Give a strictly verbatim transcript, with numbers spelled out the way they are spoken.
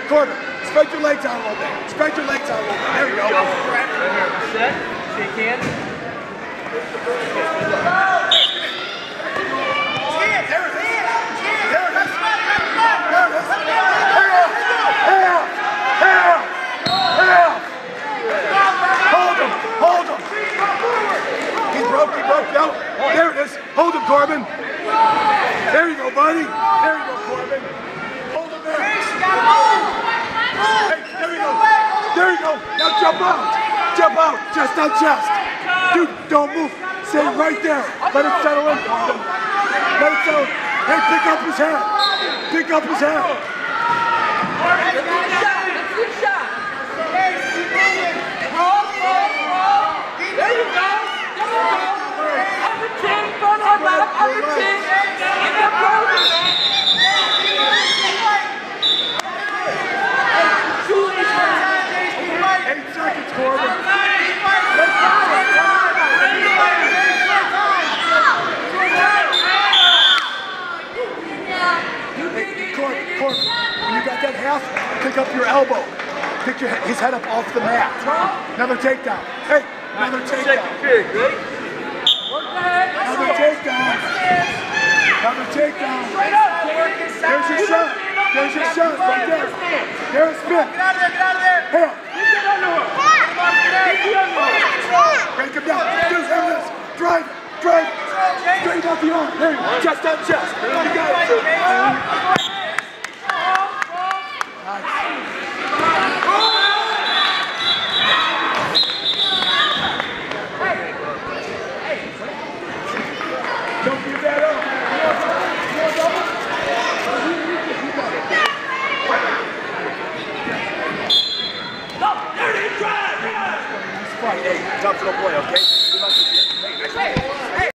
Corbin, spread your legs out a little bit. Spread your legs out a little bit. There you go. Set. Shake hands. No, there it is. Hold him, Corbin. There you go, buddy. There you go, Corbin. Hold him there. Hey, there you go. There you go. Now jump out. Jump out. Chest on chest. Dude, don't move. Stay right there. Let it settle in, Corbin. Let it settle in. Hey, pick up his hand. Pick up his hand. Good shot. There you go. Eight seconds, Corbin. Hey, Corbin, Corbin, when you got that half, pick up your elbow. Pick your, his head up off the mat. Another takedown. Hey, another takedown. Another takedown. Another takedown. There's your shot. There's your shot right there. There's Smith. Get out of there. Get out of there. Here. Break him down. Do this. Drive. Drive. Straight out the arm. There you go. Chest on chest. You got it. Don't give that up. No, there it is, drive! Hey, tough little boy, okay? Good luck with you. Hey, nice.